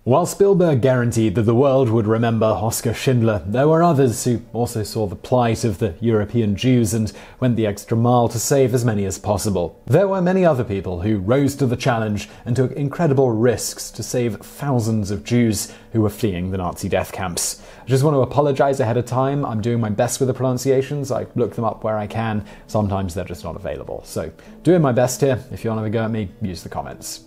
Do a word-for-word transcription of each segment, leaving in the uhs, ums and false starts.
While Spielberg guaranteed that the world would remember Oskar Schindler, there were others who also saw the plight of the European Jews and went the extra mile to save as many as possible. There were many other people who rose to the challenge and took incredible risks to save thousands of Jews who were fleeing the Nazi death camps. I just want to apologize ahead of time. I'm doing my best with the pronunciations. I look them up where I can. Sometimes they're just not available. So, doing my best here. If you want to have a go at me, use the comments.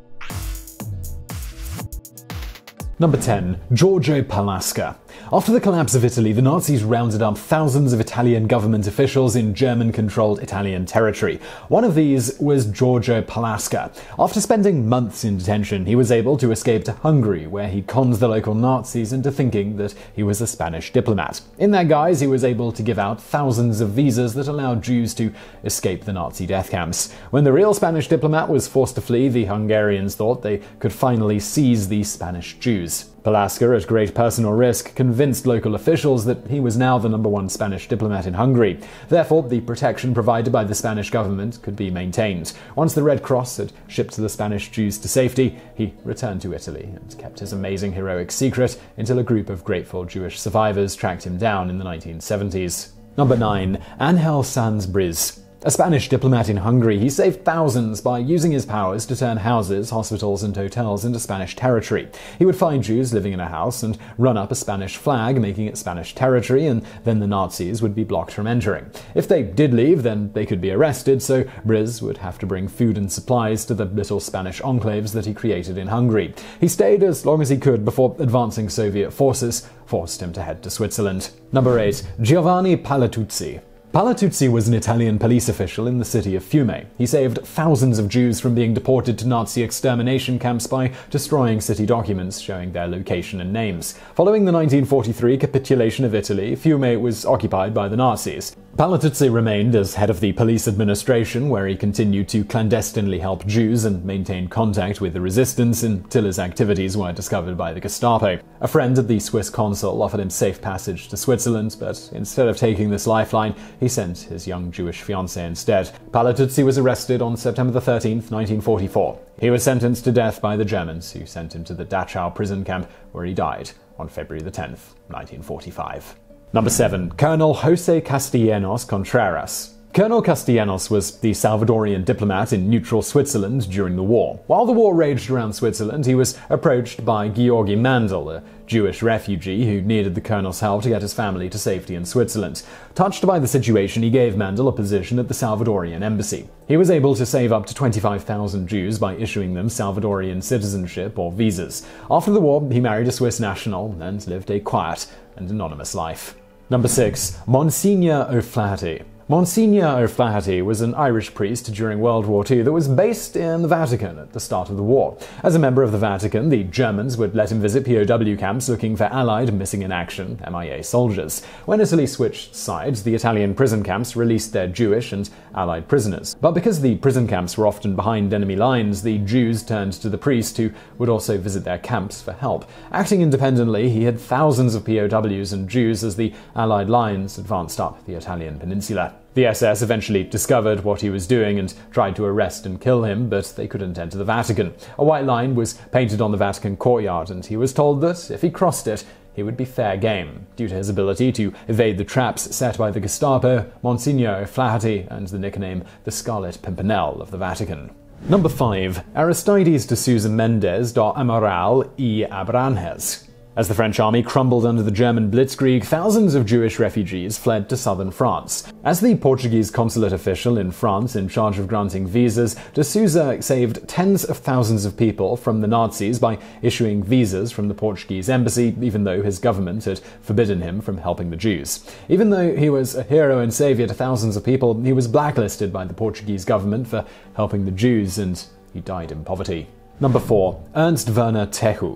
Number ten. Giorgio Palasca. After the collapse of Italy, the Nazis rounded up thousands of Italian government officials in German-controlled Italian territory. One of these was Giorgio Palasca. After spending months in detention, he was able to escape to Hungary, where he conned the local Nazis into thinking that he was a Spanish diplomat. In that guise, he was able to give out thousands of visas that allowed Jews to escape the Nazi death camps. When the real Spanish diplomat was forced to flee, the Hungarians thought they could finally seize the Spanish Jews. Palasca, at great personal risk, convinced local officials that he was now the number one Spanish diplomat in Hungary. Therefore, the protection provided by the Spanish government could be maintained. Once the Red Cross had shipped the Spanish Jews to safety, he returned to Italy and kept his amazing heroic secret until a group of grateful Jewish survivors tracked him down in the nineteen seventies. Number nine. Angel Sanz Briz. A Spanish diplomat in Hungary, he saved thousands by using his powers to turn houses, hospitals, and hotels into Spanish territory. He would find Jews living in a house and run up a Spanish flag, making it Spanish territory, and then the Nazis would be blocked from entering. If they did leave, then they could be arrested, so Briz would have to bring food and supplies to the little Spanish enclaves that he created in Hungary. He stayed as long as he could before advancing Soviet forces forced him to head to Switzerland. Number eight. Giovanni Palatuzzi. Palatuzzi was an Italian police official in the city of Fiume. He saved thousands of Jews from being deported to Nazi extermination camps by destroying city documents showing their location and names. Following the nineteen forty-three capitulation of Italy, Fiume was occupied by the Nazis. Palatuzzi remained as head of the police administration, where he continued to clandestinely help Jews and maintain contact with the resistance until his activities were discovered by the Gestapo. A friend at the Swiss consul offered him safe passage to Switzerland, but instead of taking this lifeline, he sent his young Jewish fiancée instead. Palatuzzi was arrested on September the thirteenth, nineteen forty-four. He was sentenced to death by the Germans, who sent him to the Dachau prison camp, where he died on February the tenth, nineteen forty-five. Number seven. Colonel José Castellanos Contreras. Colonel Castellanos was the Salvadorian diplomat in neutral Switzerland during the war. While the war raged around Switzerland, he was approached by Georgi Mandel, a Jewish refugee who needed the colonel's help to get his family to safety in Switzerland. Touched by the situation, he gave Mandel a position at the Salvadorian embassy. He was able to save up to twenty-five thousand Jews by issuing them Salvadorian citizenship or visas. After the war, he married a Swiss national and lived a quiet and anonymous life. Number six. Monsignor O'Flaherty. Monsignor O'Flaherty was an Irish priest during World War Two that was based in the Vatican at the start of the war. As a member of the Vatican, the Germans would let him visit P O W camps looking for Allied missing in action M I A soldiers. When Italy switched sides, the Italian prison camps released their Jewish and Allied prisoners. But because the prison camps were often behind enemy lines, the Jews turned to the priest, who would also visit their camps for help. Acting independently, he had thousands of P O Ws and Jews as the Allied lines advanced up the Italian peninsula. The S S eventually discovered what he was doing and tried to arrest and kill him, but they couldn't enter the Vatican. A white line was painted on the Vatican courtyard, and he was told that if he crossed it, he would be fair game. Due to his ability to evade the traps set by the Gestapo, Monsignor O'Flaherty earned the nickname the Scarlet Pimpernel of the Vatican. Number five. Aristides de Sousa Mendes do Amaral e Abrantes. As the French army crumbled under the German blitzkrieg, thousands of Jewish refugees fled to southern France. As the Portuguese consulate official in France in charge of granting visas, de Sousa saved tens of thousands of people from the Nazis by issuing visas from the Portuguese embassy, even though his government had forbidden him from helping the Jews. Even though he was a hero and savior to thousands of people, he was blacklisted by the Portuguese government for helping the Jews, and he died in poverty. Number four. Ernst Werner Tehu.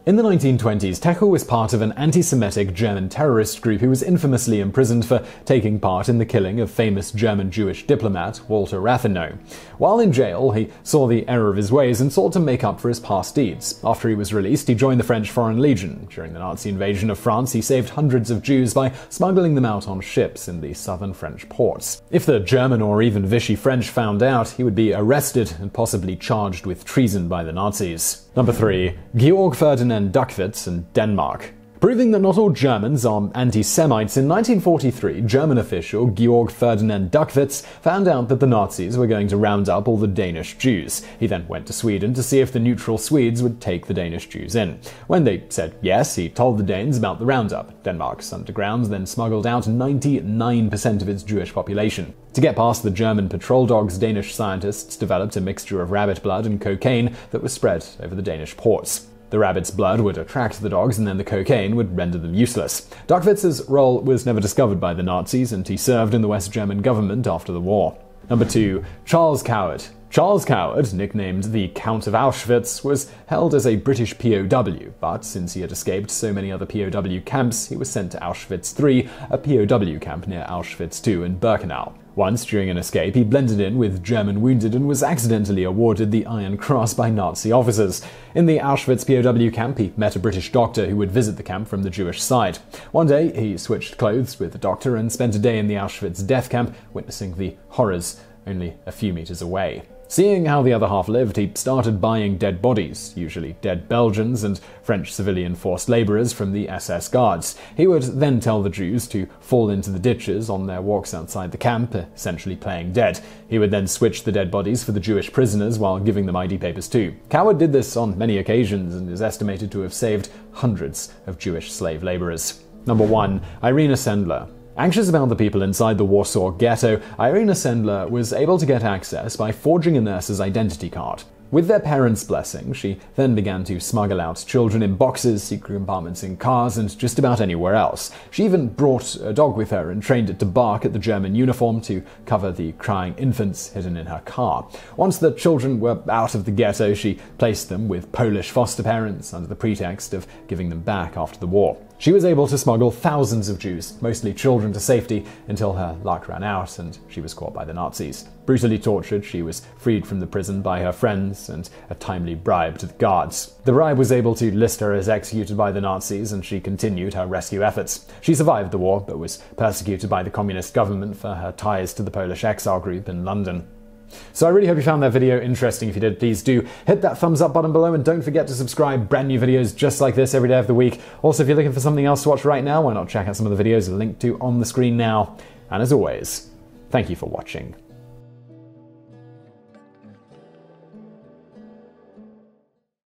In the nineteen twenties, Tekel was part of an anti-Semitic German terrorist group who was infamously imprisoned for taking part in the killing of famous German Jewish diplomat Walter Rathenau. While in jail, he saw the error of his ways and sought to make up for his past deeds. After he was released, he joined the French Foreign Legion. During the Nazi invasion of France, he saved hundreds of Jews by smuggling them out on ships in the southern French ports. If the German or even Vichy French found out, he would be arrested and possibly charged with treason by the Nazis. Number three. Georg Ferdinand Duckwitz and Denmark. Proving that not all Germans are anti-Semites, in nineteen forty-three, German official Georg Ferdinand Duckwitz found out that the Nazis were going to round up all the Danish Jews. He then went to Sweden to see if the neutral Swedes would take the Danish Jews in. When they said yes, he told the Danes about the roundup. Denmark's underground then smuggled out ninety-nine percent of its Jewish population. To get past the German patrol dogs, Danish scientists developed a mixture of rabbit blood and cocaine that was spread over the Danish ports. The rabbit's blood would attract the dogs, and then the cocaine would render them useless. Duckwitz's role was never discovered by the Nazis, and he served in the West German government after the war. Number two. Charles Coward. Charles Coward, nicknamed the Count of Auschwitz, was held as a British P O W, but since he had escaped so many other P O W camps, he was sent to Auschwitz three, a P O W camp near Auschwitz two in Birkenau. Once, during an escape, he blended in with German wounded and was accidentally awarded the Iron Cross by Nazi officers. In the Auschwitz P O W camp, he met a British doctor who would visit the camp from the Jewish side. One day, he switched clothes with the doctor and spent a day in the Auschwitz death camp, witnessing the horrors only a few meters away. Seeing how the other half lived, he started buying dead bodies, usually dead Belgians and French civilian forced laborers from the S S guards. He would then tell the Jews to fall into the ditches on their walks outside the camp, essentially playing dead. He would then switch the dead bodies for the Jewish prisoners while giving them I D papers too. Coward did this on many occasions and is estimated to have saved hundreds of Jewish slave laborers. Number one. Irina Sendler. Anxious about the people inside the Warsaw Ghetto, Irina Sendler was able to get access by forging a nurse's identity card. With their parents' blessing, she then began to smuggle out children in boxes, secret compartments in cars, and just about anywhere else. She even brought a dog with her and trained it to bark at the German uniform to cover the crying infants hidden in her car. Once the children were out of the ghetto, she placed them with Polish foster parents under the pretext of giving them back after the war. She was able to smuggle thousands of Jews, mostly children, to safety until her luck ran out and she was caught by the Nazis. Brutally tortured, she was freed from the prison by her friends and a timely bribe to the guards. The bribe was able to list her as executed by the Nazis, and she continued her rescue efforts. She survived the war, but was persecuted by the communist government for her ties to the Polish exile group in London. So I really hope you found that video interesting. If you did, please do hit that thumbs up button below and don't forget to subscribe. Brand new videos just like this every day of the week. Also, if you're looking for something else to watch right now, why not check out some of the videos linked to on the screen now. And as always, thank you for watching.